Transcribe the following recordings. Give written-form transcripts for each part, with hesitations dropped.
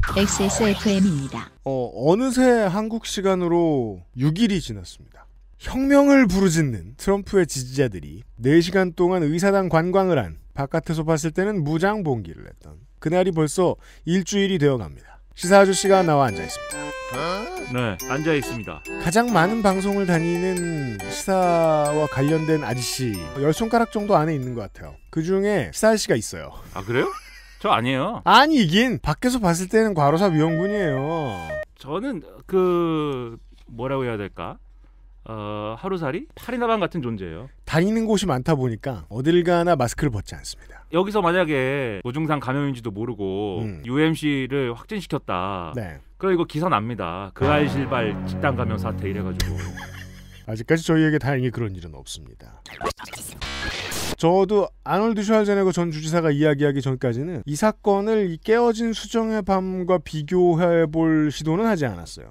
XSFM입니다. 어느새 한국 시간으로 6일이 지났습니다. 혁명을 부르짖는 트럼프의 지지자들이 4시간 동안 의사당 관광을 한, 바깥에서 봤을 때는 무장봉기를 했던 그날이 벌써 일주일이 되어갑니다. 시사 아저씨가 나와 앉아있습니다. 네, 앉아있습니다. 가장 많은 방송을 다니는 시사와 관련된 아저씨 10손가락 정도 안에 있는 것 같아요. 그중에 시사 아저씨가 있어요. 아, 그래요? 저 아니에요. 아니긴 밖에서 봤을 때는 과로사 위험군이에요. 저는 뭐라고 해야 될까? 하루살이? 파리나방 같은 존재예요. 다니는 곳이 많다 보니까 어딜 가나 마스크를 벗지 않습니다. 여기서 만약에 무증상 감염인지도 모르고 UMC를 확진시켰다. 네. 그럼 이거 기사 납니다. 그 알실발 집단 감염 사태 이래가지고. 아직까지 저희에게 다행히 그런 일은 없습니다. 저도 아놀드 슈왈제네거 전 주지사가 이야기하기 전까지는 이 사건을 이 깨어진 수정의 밤과 비교해볼 시도는 하지 않았어요.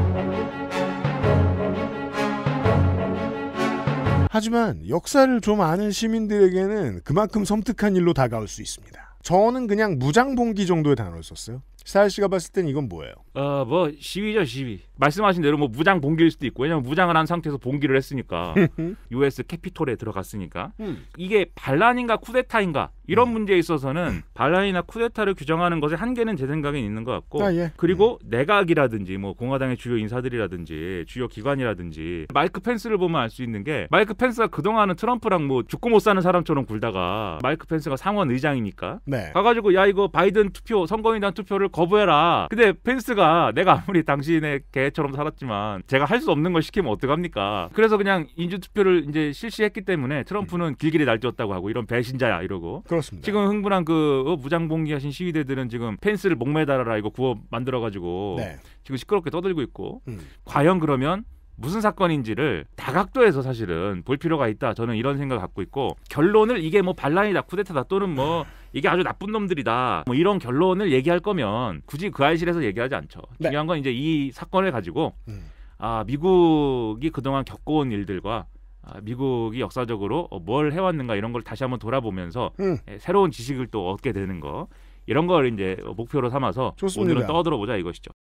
하지만 역사를 좀 아는 시민들에게는 그만큼 섬뜩한 일로 다가올 수 있습니다. 저는 그냥 무장봉기 정도의 단어를 썼어요. 사일 씨가 봤을 땐 이건 뭐예요? 시위죠, 시위. 말씀하신 대로 무장 봉기일 수도 있고, 왜냐면 무장을 한 상태에서 봉기를 했으니까. US 캐피톨에 들어갔으니까. 이게 반란인가 쿠데타인가 이런 문제에 있어서는 반란이나 쿠데타를 규정하는 것의 한계는 제 생각엔 있는 것 같고, 예. 그리고 내각이라든지 공화당의 주요 인사들이라든지 주요 기관이라든지 마이크 펜스를 보면 알 수 있는 게, 마이크 펜스가 그동안은 트럼프랑 죽고 못 사는 사람처럼 굴다가 마이크 펜스가 상원 의장이니까 가가지고 야 이거 바이든 투표 선거인단 투표를 거부해라. 근데 펜스가 내가 아무리 당신의 개처럼 살았지만 제가 할 수 없는 걸 시키면 어떡합니까? 그래서 그냥 인주투표를 이제 실시했기 때문에 트럼프는 길길이 날뛰었다고 하고 이런 배신자야 이러고. 그렇습니다. 지금 흥분한 무장봉기 하신 시위대들은 지금 펜스를 목매달아라 이거 구호 만들어가지고 지금 시끄럽게 떠들고 있고. 과연 그러면 무슨 사건인지를 다각도에서 사실은 볼 필요가 있다. 저는 이런 생각을 갖고 있고, 결론을 이게 반란이다, 쿠데타다, 또는 이게 아주 나쁜 놈들이다, 이런 결론을 얘기할 거면 굳이 그 알실에서 얘기하지 않죠. 중요한 건 이제 이 사건을 가지고 미국이 그동안 겪어온 일들과 미국이 역사적으로 뭘 해왔는가 이런 걸 다시 한번 돌아보면서 새로운 지식을 또 얻게 되는 거, 이런 걸 이제 목표로 삼아서 좋습니다. 오늘은 떠들어보자 이것이죠.